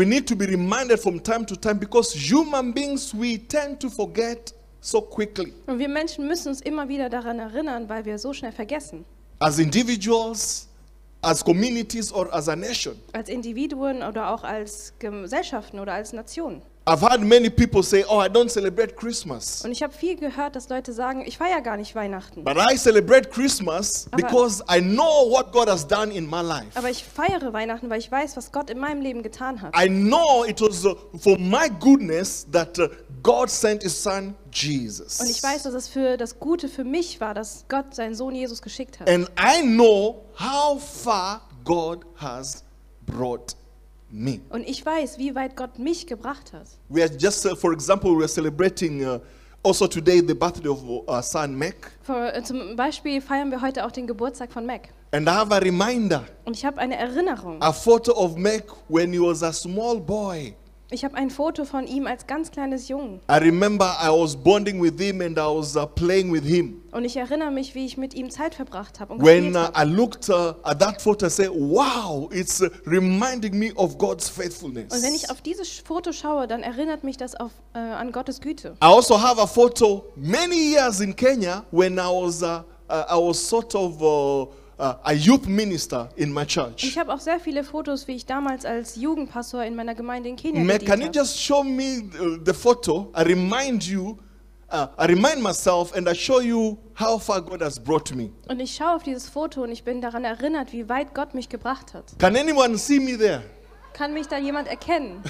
we need to be reminded from time to time because human beings, we tend to forget so quickly. Und wir Menschen müssen uns immer wieder daran erinnern, weil wir so schnell vergessen. As individuals, as communities or as a nation. Als Individuen oder auch als Gesellschaften oder als Nationen. I've heard many people say, oh, I don't celebrate Christmas. Und ich habe viel gehört, dass Leute sagen, ich feiere gar nicht Weihnachten. But I celebrate Christmas because I know what God has done in my life. Aber ich feiere Weihnachten, weil ich weiß, was Gott in meinem Leben getan hat. I know it was for my goodness that God sent his son Jesus. Und ich weiß, dass es für das Gute für mich war, dass Gott seinen Sohn Jesus geschickt hat. And I know how far God has brought me. Und ich weiß, wie weit Gott mich gebracht hat. We are just, for example, we are celebrating also today the birthday of our son Mac. Zum Beispiel feiern wir heute auch den Geburtstag von Mac. And I have a reminder, Und ich habe eine Erinnerung. a photo of Mac when he was a small boy. Ich habe ein Foto von ihm als ganz kleines Jungen. I remember I was bonding with him and I was playing with him. Und ich erinnere mich, wie ich mit ihm Zeit verbracht habe und When gespielt habe. I looked at that photo, I said, wow, it's reminding me of God's faithfulness. Und wenn ich auf dieses Foto schaue, dann erinnert mich das an Gottes Güte. I also have a photo many years in Kenya when I was sort of a youth minister in my Und church. ich habe auch sehr viele Fotos, wie ich damals als Jugendpastor in meiner Gemeinde in Kenia Can you gedient habe. just show me the photo? I remind myself and I show you how far God has brought me. Und ich schaue auf dieses Foto und ich bin daran erinnert, wie weit Gott mich gebracht hat. Can anyone see me there? Kann mich da jemand erkennen?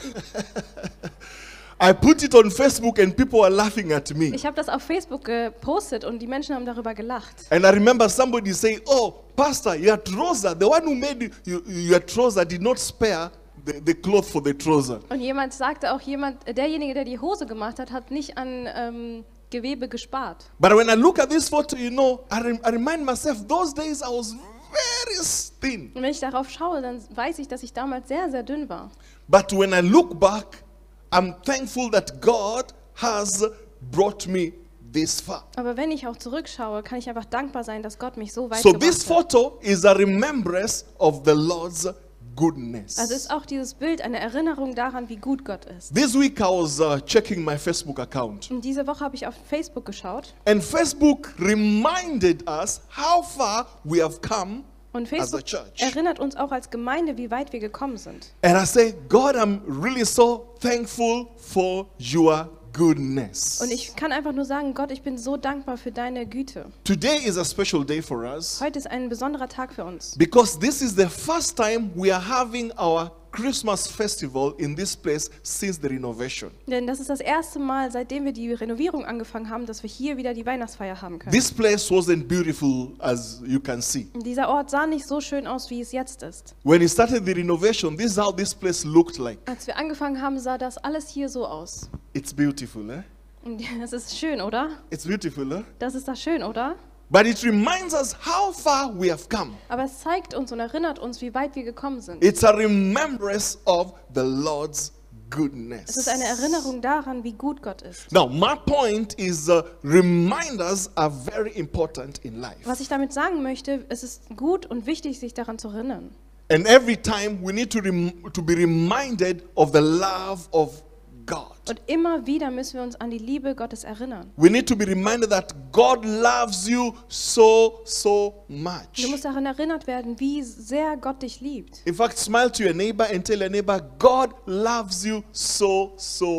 I put it on Facebook and people are laughing at me. Ich habe das auf Facebook gepostet und die Menschen haben darüber gelacht. And I remember somebody saying, oh, Pastor, your trouser, the one who made your trouser did not spare the cloth for the trouser. Und jemand sagte auch, derjenige, der die Hose gemacht hat, hat nicht an Gewebe gespart. But when I look at this photo, you know, I remind myself, those days I was very thin. Und wenn ich darauf schaue, dann weiß ich, dass ich damals sehr, sehr dünn war. But when I look back, I'm thankful that God has brought me this far. Aber wenn ich auch zurückschaue, kann ich einfach dankbar sein, dass Gott mich so weit So this gebracht hat. photo is a remembrance of the Lord's goodness. Also ist auch dieses Bild eine Erinnerung daran, wie gut Gott ist. This week I was checking my Facebook account. Und diese Woche habe ich auf Facebook geschaut. And Facebook reminded us how far we have come Und as a Facebook church. erinnert uns auch als Gemeinde, wie weit wir gekommen sind. And I say, God, I'm really so thankful for your goodness. Und ich kann einfach nur sagen, Gott, ich bin so dankbar für deine Güte. Today is a special day for us Heute ist ein besonderer Tag für uns. because this is the first time we are having our Christmas festival in this place since the renovation. Denn das ist das erste Mal, seitdem wir die Renovierung angefangen haben, dass wir hier wieder die Weihnachtsfeier haben können. This place wasn't beautiful as you can see. Und dieser Ort sah nicht so schön aus, wie es jetzt ist. When we started the renovation, this is how this place looked like. Als wir angefangen haben, sah das alles hier so aus. It's beautiful, eh? Und das ist schön, oder? It's beautiful, eh? Das ist das schön, oder? But it reminds us how far we have come. Aber es zeigt uns und erinnert uns, wie weit wir gekommen sind. It's a remembrance of the Lord's goodness. Es ist eine Erinnerung daran, wie gut Gott ist. Now, my point is reminders are very important in life. Was ich damit sagen möchte, es ist gut und wichtig, sich daran zu erinnern. And every time we need to be reminded of the love of God. Und immer wieder müssen wir uns an die Liebe Gottes erinnern. We need to be reminded that God loves you so much. Du musst daran erinnert werden, wie sehr Gott dich liebt. In fact, smile to your neighbor and tell your neighbor, God loves you so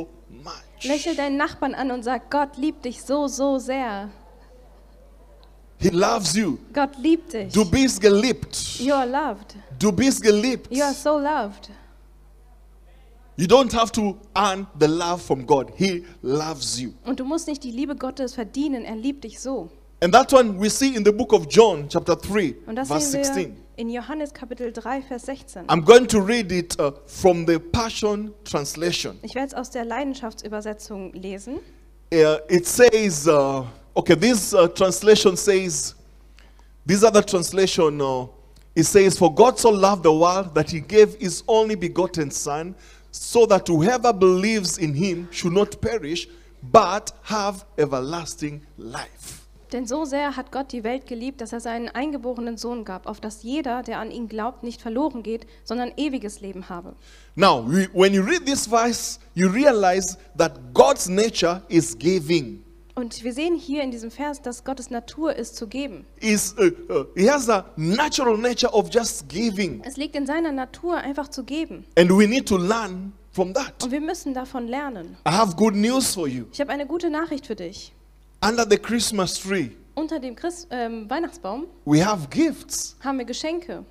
much. Lächel deinen Nachbarn an und sag, Gott liebt dich so sehr. He loves you. Gott liebt dich. Du bist geliebt. You are loved. Du bist geliebt. You are so loved. You don't have to earn the love from God. He loves you. Und du musst nicht die Liebe Gottes verdienen, er liebt dich so. And that one we see in the book of John, chapter 3, Und das verse sehen wir 16. in Johannes Kapitel 3, Vers 16. I'm going to read it from the Passion Translation. Ich werde es aus der Leidenschaftsübersetzung lesen. It says, okay, this translation says, this other translation, it says, for God so loved the world that he gave his only begotten Son, so that whoever believes in him should not perish, but have everlasting life. Denn so sehr hat Gott die Welt geliebt, dass er seinen eingeborenen Sohn gab, auf dass jeder, der an ihn glaubt, nicht verloren geht, sondern ewiges Leben habe. Now, when you read this verse, you realize that God's nature is giving. Und wir sehen hier in diesem Vers, dass Gottes Natur ist zu geben. He has a natural nature of just giving. Es liegt in seiner Natur, einfach zu geben. And we need to learn from that. Und wir müssen davon lernen. I have good news for you. Ich habe eine gute Nachricht für dich. Under the Christmas tree, Unter dem Weihnachtsbaum we have gifts. haben wir Geschenke.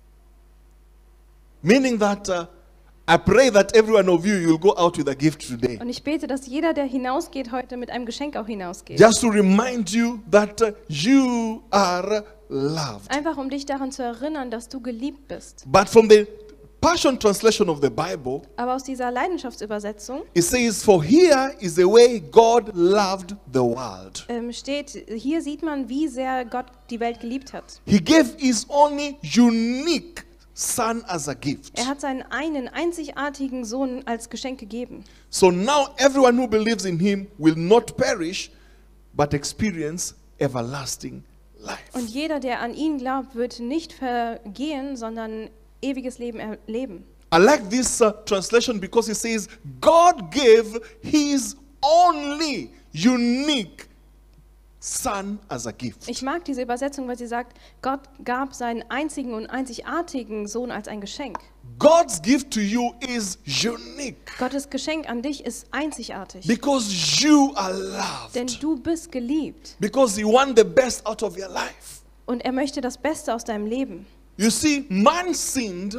Meaning that I pray that every one of you will go out with a gift today. Und ich bete, dass jeder, der hinausgeht, heute mit einem Geschenk auch hinausgeht. Just to remind you that you are loved. Einfach um dich daran zu erinnern, dass du geliebt bist. But from the Passion Translation of the Bible, Aber aus dieser Leidenschaftsübersetzung it says, for here is the way God loved the world. steht, hier sieht man, wie sehr Gott die Welt geliebt hat. He gave his only unique son as a gift. Er hat seinen einen einzigartigen Sohn als Geschenk gegeben. So now everyone who believes in him will not perish, but experience everlasting life. Und jeder, der an ihn glaubt, wird nicht vergehen, sondern ewiges Leben erleben. I like this translation because it says, God gave his only unique son as a gift. Ich mag diese Übersetzung, weil sie sagt, Gott gab seinen einzigen und einzigartigen Sohn als ein Geschenk. God's gift to you is unique Gottes Geschenk an dich ist einzigartig, because you are denn loved, du bist geliebt because he wants the best out of your life. und er möchte das Beste aus deinem Leben. You see, man sinned.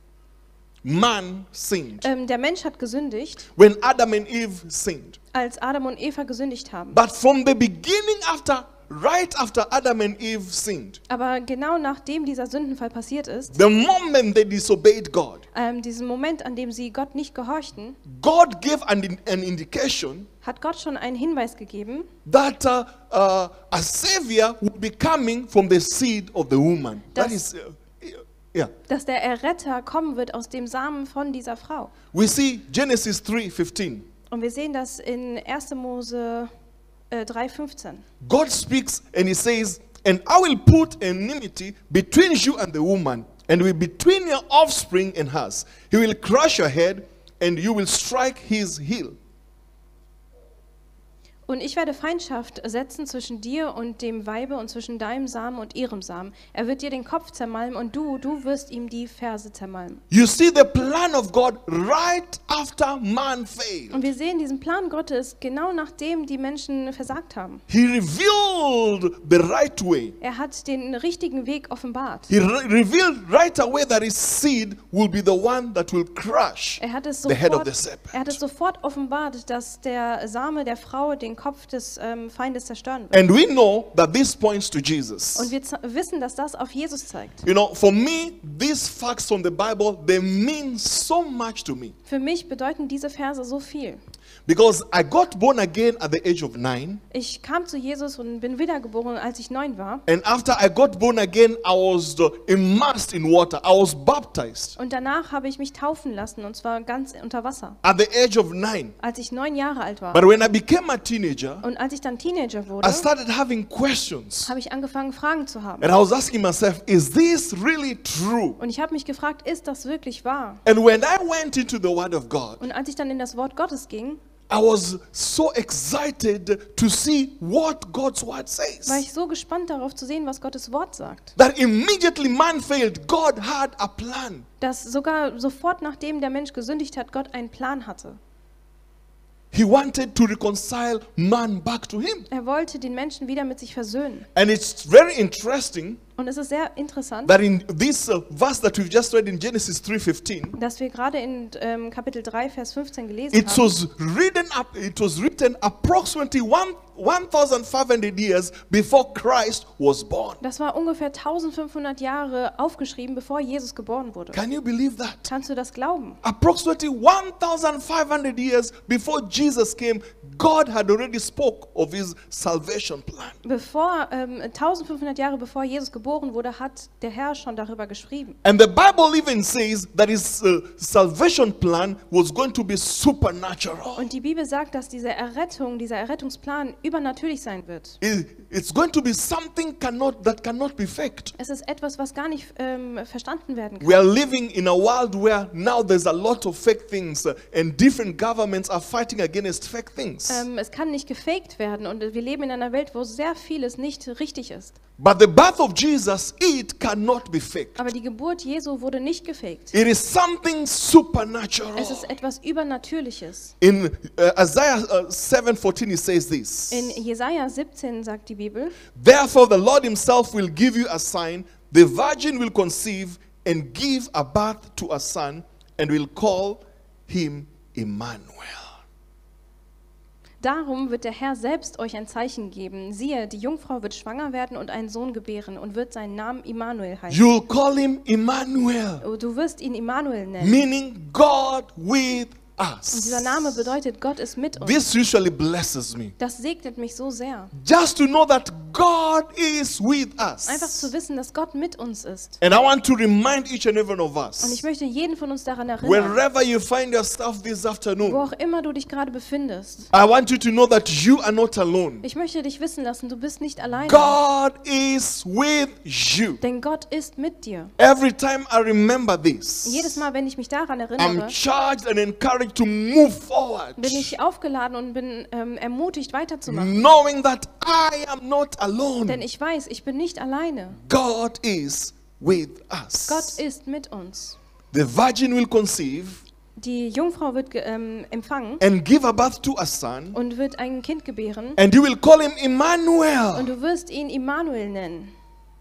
Man sinned. Der Mensch hat gesündigt, When Adam and Eve sinned. als Adam und Eva gesündigt haben. But from the beginning, right after Adam and Eve sinned, Aber genau nachdem dieser Sündenfall passiert ist, the moment they disobeyed God, diesen Moment, an dem sie Gott nicht gehorchten, God gave an indication hat Gott schon einen Hinweis gegeben, that a savior would be coming from the seed of the woman. That Das- is, yeah. dass der Erretter kommen wird aus dem Samen von dieser Frau. We see Genesis 3:15. Und wir sehen das in 1. Mose 3,15. God speaks and he says, and I will put enmity between you and the woman, and will between your offspring and hers. He will crush your head, and you will strike his heel. Und ich werde Feindschaft setzen zwischen dir und dem Weibe und zwischen deinem Samen und ihrem Samen. Er wird dir den Kopf zermalmen und du wirst ihm die Ferse zermalmen. You see the plan of God right after man failed. Und wir sehen diesen Plan Gottes genau nachdem die Menschen versagt haben. He revealed the right way. Er hat den richtigen Weg offenbart. He revealed right away that his seed will be the one that will crush Er hat es the head of the sofort serpent. offenbart, dass der Same der Frau den Kopf des Feindes zerstören wird. And we know that this points to Jesus. Und wir wissen, dass das auf Jesus zeigt. You know, for me, these facts from the Bible, they mean so much to me. Für mich bedeuten diese Verse so viel. Because I got born again at the age of 9. Ich kam zu Jesus und bin wiedergeboren, als ich 9 war. And after I got born again, I was immersed in water. I was baptized Und danach habe ich mich taufen lassen, und zwar ganz unter Wasser, at the age of 9. als ich 9 Jahre alt war. But when I became a teenager, Und als ich dann Teenager wurde, I started having questions. habe ich angefangen, Fragen zu haben. And I was asking myself, is this really true? Und ich habe mich gefragt, ist das wirklich wahr? And when I went into the Word of God, Und als ich dann in das Wort Gottes ging, I was so excited to see what God's Word war says. ich so gespannt darauf zu sehen, was Gottes Wort sagt. That immediately man failed, God had a plan. Dass sogar sofort nachdem der Mensch gesündigt hat, Gott einen Plan hatte. He wanted to reconcile man back to him. Er wollte den Menschen wieder mit sich versöhnen. And it's very interesting Und es ist sehr interessant, that in this verse that we've just read in Genesis 3:15, dass wir gerade in Kapitel 3, Vers 15 gelesen it haben. was written approximately 1,500 years before Christ was born. Das war ungefähr 1500 Jahre aufgeschrieben, bevor Jesus geboren wurde. Can you believe that? Kannst du das glauben? Approximately 1,500 years before Jesus came, God had already spoke of his salvation plan. 1500 Jahre bevor Jesus geboren wurde, hat der Herr schon darüber geschrieben. And the Bible even says that his salvation plan was going to be supernatural. Und die Bibel sagt, dass diese Errettung, dieser Errettungsplan übernatürlich sein wird. It's going to be something that cannot be faked. Es ist etwas, was gar nicht verstanden werden We kann. are living in a world where now there's a lot of fake things and different governments are fighting against fake things. Es kann nicht gefaked werden und wir leben in einer Welt, wo sehr vieles nicht richtig ist. But the birth of Jesus, it cannot be faked. Aber die Geburt Jesu wurde nicht gefaked. It is something supernatural. Es ist etwas Übernatürliches. In Isaiah 7:14 it says this. In Jesaja 17 sagt die Bibel: Therefore the Lord himself will give you a sign. The virgin will conceive and give a birth to a son and will call him Emmanuel. Darum wird der Herr selbst euch ein Zeichen geben. Siehe, die Jungfrau wird schwanger werden und einen Sohn gebären und wird seinen Namen Immanuel heißen. You'll call him Emmanuel, Du wirst ihn Immanuel nennen. meaning God with Und dieser Name us. bedeutet, Gott ist mit uns. This usually blesses me. Das segnet mich so sehr. Just to know that God is with Einfach us. zu wissen, dass Gott mit uns ist. And I want to remind each and every one of Und ich us, möchte jeden von uns daran erinnern, wherever you find yourself this wo afternoon, auch immer du dich gerade befindest. I want you to know that you are not alone. Ich möchte dich wissen lassen, du bist nicht alleine. God is with you. Denn Gott ist mit dir. Every time I remember this, Jedes Mal, wenn ich mich daran I'm erinnere, charged and encouraged to move forward, bin ich aufgeladen und bin ermutigt weiterzumachen. knowing that I am not Denn alone. ich weiß, ich bin nicht alleine. God is with Gott us. ist mit uns. The virgin will conceive Die Jungfrau wird empfangen and give a birth to a son, und wird ein Kind gebären. and you will call him Und Emmanuel. du wirst ihn Immanuel nennen.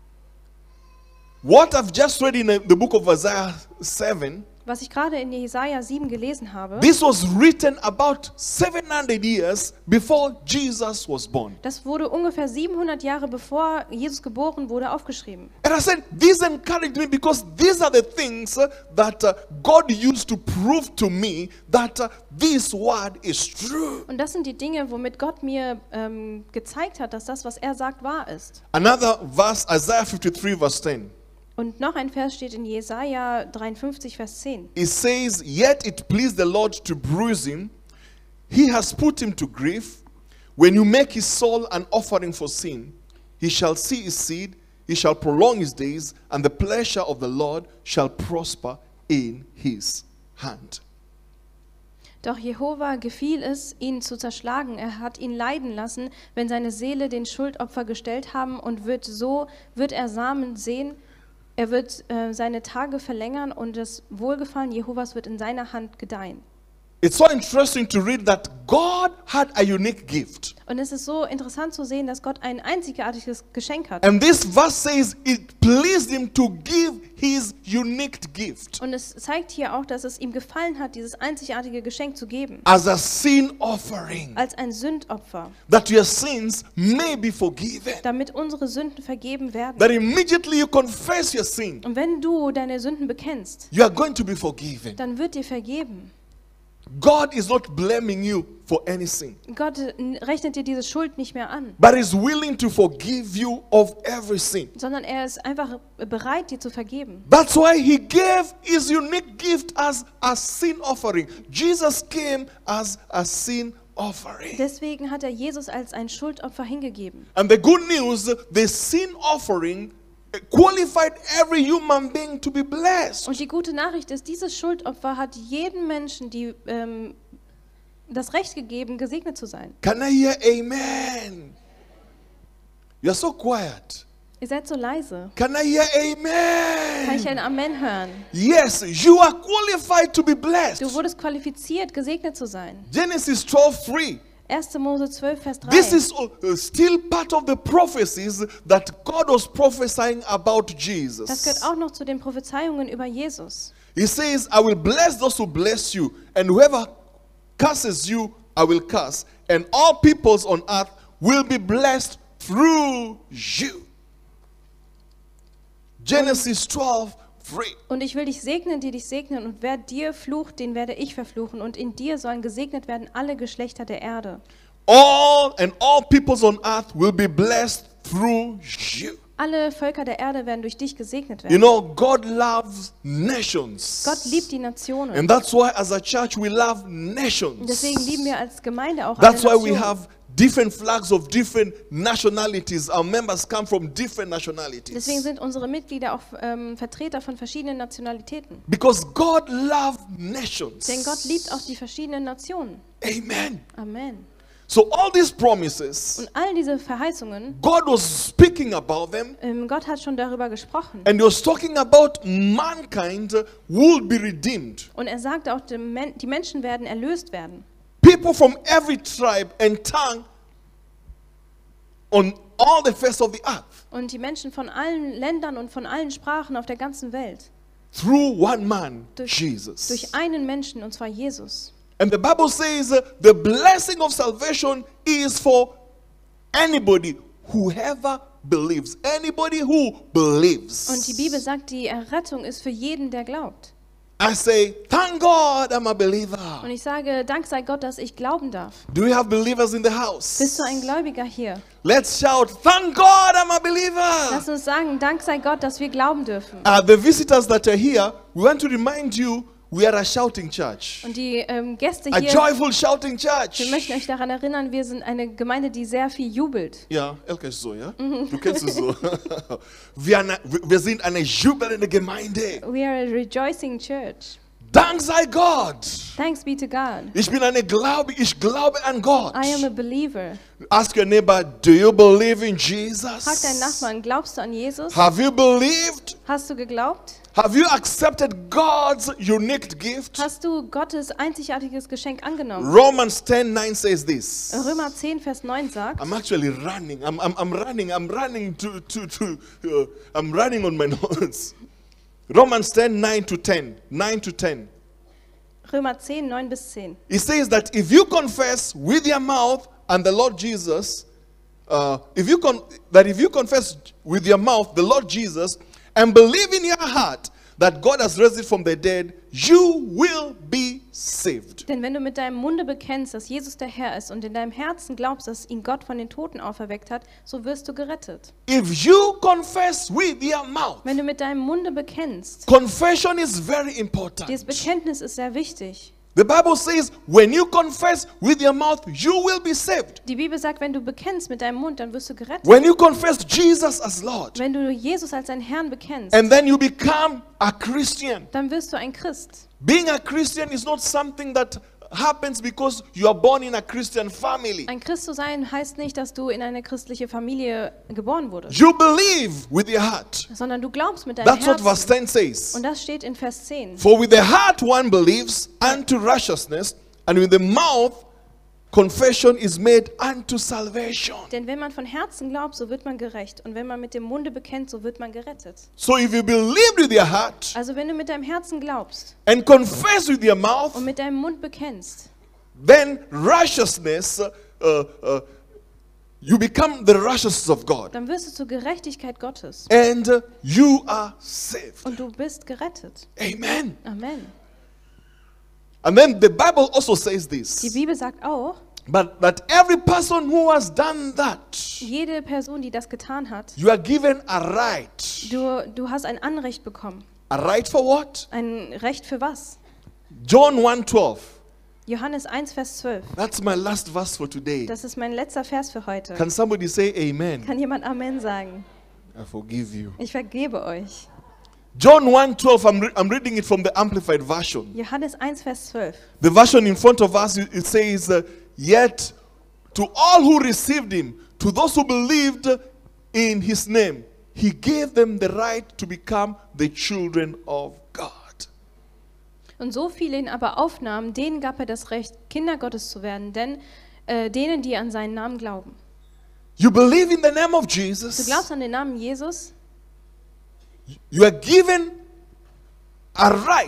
What I've just read in the book of Isaiah 7, Was ich gerade in Jesaja 7 gelesen habe, this was written about 700 years before Jesus was born. das wurde ungefähr 700 Jahre bevor Jesus geboren wurde aufgeschrieben. And I said, this encouraged me because these are the things that God used to prove to me that this word is true. Und das sind die Dinge, womit Gott mir gezeigt hat, dass das, was er sagt, wahr ist. Another verse, Isaiah 53 verse 10. Und noch ein Vers steht in Jesaja 53, Vers 10. It says, yet it pleased the Lord to bruise him. He has put him to grief. When you make his soul an offering for sin, he shall see his seed, he shall prolong his days, and the pleasure of the Lord shall prosper in his hand. Doch Jehova gefiel es, ihn zu zerschlagen. Er hat ihn leiden lassen, wenn seine Seele den Schuldopfer gestellt haben, und wird er Samen sehen. Er wird seine Tage verlängern und das Wohlgefallen Jehovas wird in seiner Hand gedeihen. It's so interesting to read that God had a unique gift. Und es ist so interessant zu sehen, dass Gott ein einzigartiges Geschenk hat. And this verse says it pleased him to give his unique gift Und es zeigt hier auch, dass es ihm gefallen hat, dieses einzigartige Geschenk zu geben. as a sin offering, Als ein Sündopfer, that your sins may be forgiven. damit unsere Sünden vergeben werden. That immediately you confess your sin, Und wenn du deine Sünden bekennst, you are going to be forgiven. dann wird dir vergeben. God is not blaming you for any sin, Gott rechnet dir diese Schuld nicht mehr an, but is willing to forgive you of every sin. sondern er ist einfach bereit, dir zu vergeben. That's why he gave his unique gift as a sin offering. Jesus came as a sin offering. Deswegen hat er Jesus als ein Schuldopfer hingegeben. And the good news, the sin offering qualified every human being to be blessed. Und die gute Nachricht ist, dieses Schuldopfer hat jedem Menschen das Recht gegeben, gesegnet zu sein. Can I hear amen? You're so quiet. Ihr seid so leise. Can I hear Kann ich amen? ein Amen hören? Yes, you are qualified to be blessed. Du wurdest qualifiziert, gesegnet zu sein. Genesis 12:3. 1. Mose 12, Vers 3. This is still part of the prophecies that God was prophesying about Das Jesus. gehört auch noch zu den Prophezeiungen über Jesus. He says, I will bless those who bless you, and whoever curses you, I will curse, and all peoples on earth will be blessed through you. Genesis 12, free. Und ich will dich segnen, die dich segnen, und wer dir flucht, den werde ich verfluchen. Und in dir sollen gesegnet werden alle Geschlechter der Erde. All peoples on earth will be blessed through you. Alle Völker der Erde werden durch dich gesegnet You werden. know, God loves nations. Gott liebt die Nationen. And that's why as a church we love Und nations. deswegen lieben wir als Gemeinde auch alle That's why we Nationen. have different flags of different nationalities. Our members come from different nationalities. Deswegen sind unsere Mitglieder auch Vertreter von verschiedenen Nationalitäten. Because God loves nations. Denn Gott liebt auch die verschiedenen Nationen. Amen. Amen. So all these promises, Und all diese Verheißungen, God was speaking about them, Gott hat schon darüber gesprochen. and He was talking about mankind would be redeemed. Und er sagte auch, die Menschen werden erlöst werden. People from every tribe and tongue on all the face of the earth. Und die Menschen von allen Ländern und von allen Sprachen auf der ganzen Welt. Through one man, Durch Jesus. einen Menschen, und zwar Jesus. And the Bible says the blessing of salvation is for anybody, whoever believes. Anybody who believes. Und die Bibel sagt, die Errettung ist für jeden, der glaubt. I say, thank God I'm a believer. Und ich sage, Dank sei Gott, dass ich glauben darf. Do we have believers in the house? Bist du ein Gläubiger hier? Let's shout, thank God I'm a believer. Lass uns sagen, Dank sei Gott, dass wir glauben dürfen. The visitors that are here, we want to remind you, we are a shouting church. Und die Gäste A hier, joyful shouting church. wir möchten euch daran erinnern, wir sind eine Gemeinde, die sehr viel jubelt. Ja, Elke ist so, ja? Du kennst es so. Wir sind eine jubelnde Gemeinde. We are a rejoicing church. Dank sei Gott. Thanks be to God. Ich glaube an Gott. I am a believer. Ask your neighbor, do you believe in Jesus? Frag deinen Nachbarn, glaubst du an Jesus? Have you believed? Hast du geglaubt? Have you accepted God's unique gift? Hast du Gottes einzigartiges Geschenk angenommen? Romans 10:9 says this. Römer 10, Vers 9 sagt, I'm actually running. I'm running I'm running on my notes. Romans 10, 9 to 10. 9 to 10. Römer 10, 9 bis 10. It says that if you confess with your mouth and the Lord Jesus, if you confess with your mouth the Lord Jesus and believe in your heart that God has raised it from the dead, you will be saved. Denn wenn du mit deinem Munde bekennst, dass Jesus der Herr ist und in deinem Herzen glaubst, dass ihn Gott von den Toten auferweckt hat, so wirst du gerettet. If you confess with your mouth, Wenn du mit deinem Munde bekennst, confession is very important. dieses Bekenntnis ist sehr wichtig. The Bible says, when you confess with your mouth, you will be saved. Die Bibel sagt, wenn du bekennst mit deinem Mund, dann wirst du gerettet. When you confess Jesus as Lord, Wenn du Jesus als deinen Herrn bekennst, and then you become a Christian. dann wirst du ein Christ. Being a Christian is not something that happens because you are born in a Christian family. Ein Christ zu sein heißt nicht, dass du in eine christliche Familie geboren wurdest, You believe with your heart. sondern du glaubst mit deinem That's what verse Herzen. 10 says. Und das steht in Vers 10. For with the heart one believes unto righteousness, and with the mouth confession is made unto salvation. Denn wenn man von Herzen glaubt, so wird man gerecht. Und wenn man mit dem Munde bekennt, so wird man gerettet. So if you believe with your heart Also wenn du mit deinem Herzen glaubst and confess with your mouth, und mit deinem Mund bekennst, then righteousness, you become the righteousness of God. dann wirst du zur Gerechtigkeit Gottes. And you are saved. Und du bist gerettet. Amen. Amen. And then the Bible also says Die this. Bibel sagt auch, But that every person who has done that, jede Person, die das getan hat, you are given a right. du hast ein Anrecht bekommen. A right for what? Ein Recht für was? John 1:12. Johannes 1, Vers 12. That's my last verse for today. Das ist mein letzter Vers für heute. Can somebody say amen? Kann jemand Amen sagen? I forgive you. Ich vergebe euch. John 1:12, I'm reading it from the Amplified Version. Johannes 1, Vers 12. The version in front of us, it says, yet to all who received him, to those who believed in his name, he gave them the right to become the children of God. Und so viele ihn aber aufnahmen, denen gab er das Recht, Kinder Gottes zu werden, denn denen, die an seinen Namen glauben. You believe in the name of Du Jesus, glaubst an den Namen Jesus, you are given a right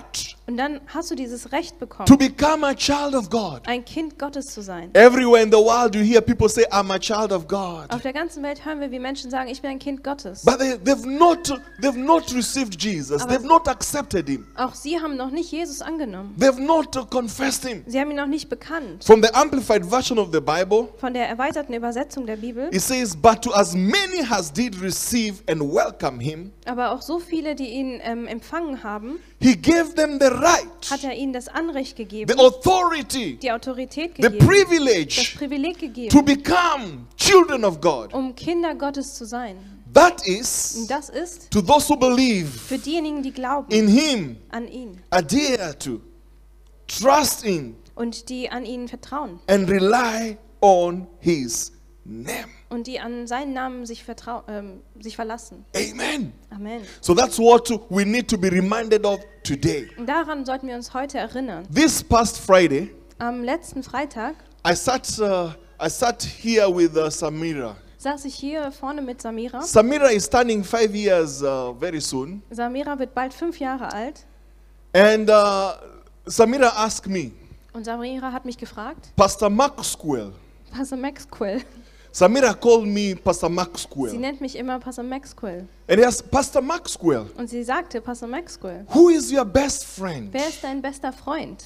Und dann hast du dieses Recht to bekommen, become a child of God. ein Kind Gottes zu sein. Everywhere in the world you hear people say, I'm a child of God. Auf der ganzen Welt hören wir, wie Menschen sagen, ich bin ein Kind Gottes. But they've not received Jesus. Aber- They've not accepted him. Auch sie haben noch nicht Jesus angenommen. They've not confessed him. Sie haben ihn noch nicht bekannt. From the Amplified Version of the Bible, Von der erweiterten Übersetzung der Bibel. it says, but to as many as did receive and welcome him, Aber auch so viele, die ihn empfangen haben, he gave them the right, hat er ihnen das Anrecht gegeben, the authority, die Autorität the gegeben, das privilege Privileg to gegeben, become children of God. um Kinder Gottes zu sein. That is Und das ist to those who believe für diejenigen, die glauben in him, an ihn adhere to, trust in, und die an ihn vertrauen and rely on his name. und die an seinen Namen sich verlassen. Amen. Amen. So that's what we need to be reminded of today. Und daran sollten wir uns heute erinnern. This past Friday, Am letzten Freitag I sat here with Samira. saß ich hier vorne mit Samira. Samira is turning 5 years very soon. Samira wird bald 5 Jahre alt And Samira asked me, und Samira hat mich gefragt, Pastor Maxwell. Pastor Maxwell. Samira called me Pastor Sie Maxwell. nennt mich immer Pastor Maxwell. And he asked, Pastor Maxwell, Und sie sagte, Pastor Maxwell, who is your best friend? wer ist dein bester Freund?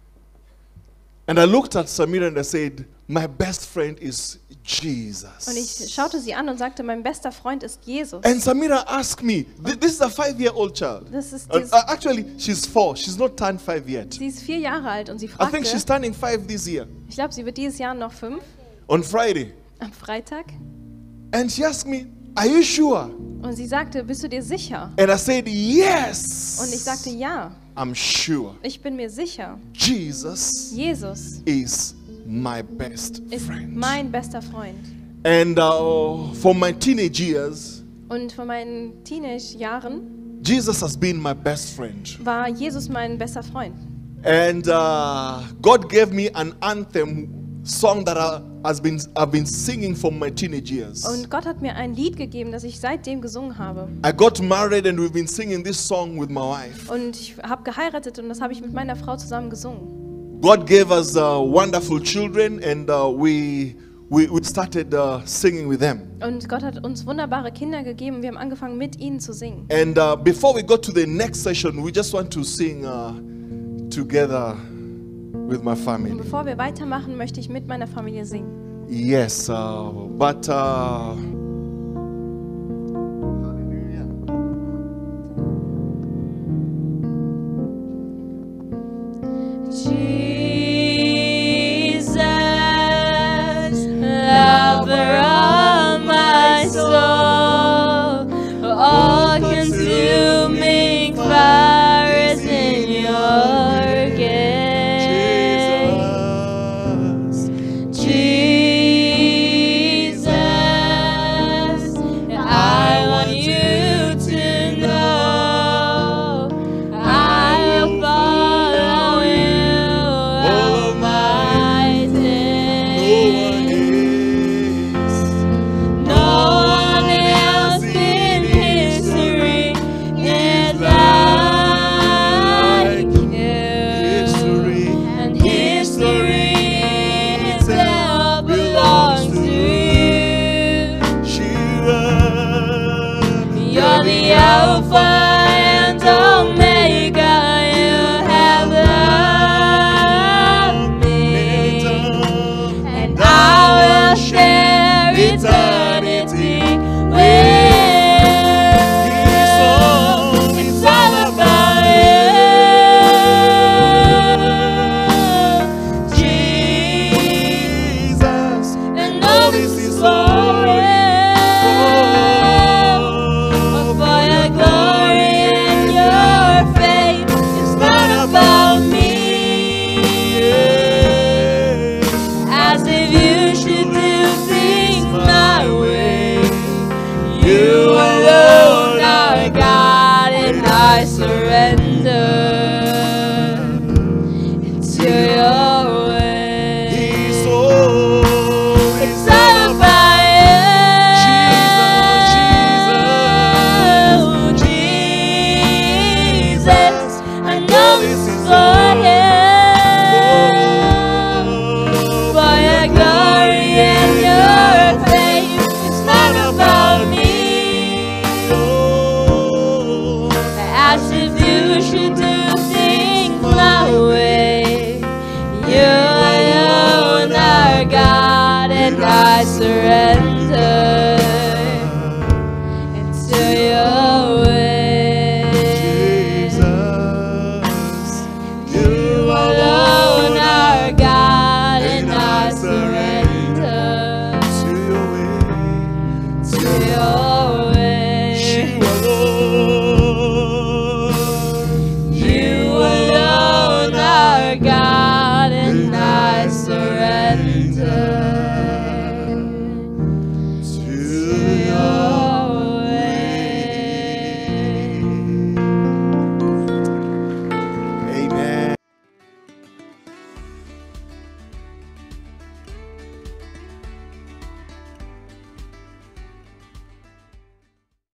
And I looked at Samira and I said, my best friend is Und ich Jesus. schaute sie an und sagte, mein bester Freund ist Jesus. And Samira asked me, this is a 5-year-old child. Das ist Actually, she's 4. She's not turned 5 yet. sie ist 4 Jahre alt und sie I fragte, think she's turning 5 this year, ich glaube, sie wird dieses Jahr noch 5, on Friday. am Freitag. And she asked me, are you sure? Und sie sagte, bist du dir sicher? And I said, yes. Und ich sagte, ja, I'm sure. ich bin mir sicher. Jesus Jesus is my best ist friend. mein bester Freund. And for my teenage years, Und von meinen Teenage-Jahren Jesus has been my best friend. war Jesus mein bester Freund. And God gave me an anthem song that I've been singing from my teenage years. Und Gott hat mir ein Lied gegeben, das ich seitdem gesungen habe. I got married and we've been singing this song with my wife. Und ich habe geheiratet und das habe ich mit meiner Frau zusammen gesungen. God gave us wonderful children and we started singing with them. Und Gott hat uns wunderbare Kinder gegeben und wir haben angefangen, mit ihnen zu singen. And before we go to the next session, we just want to sing together with my Und family. bevor wir weitermachen, möchte ich mit meiner Familie singen. Yes, but